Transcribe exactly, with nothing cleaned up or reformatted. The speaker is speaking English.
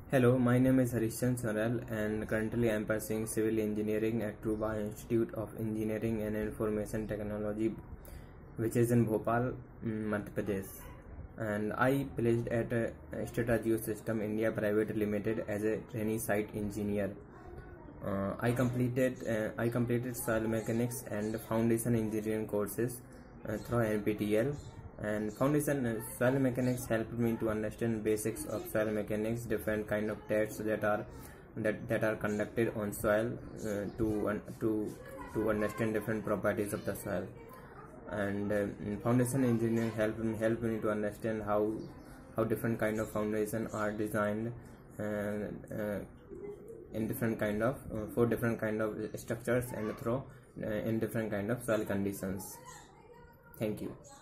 Hello, my name is Harishchandra Saral and currently I am pursuing civil engineering at Truba Institute of Engineering and Information Technology, which is in Bhopal, Madhya Pradesh. And I placed at uh, Strata Geosystem India Private Limited as a trainee site engineer. Uh, I completed uh, I completed soil mechanics and foundation engineering courses uh, through N P T L. And foundation uh, soil mechanics helped me to understand basics of soil mechanics, different kind of tests that are that that are conducted on soil uh, to uh, to to understand different properties of the soil. And uh, foundation engineering helped me helped me to understand how how different kind of foundation are designed and uh, in different kind of uh, for different kind of structures and through uh, in different kind of soil conditions. Thank you.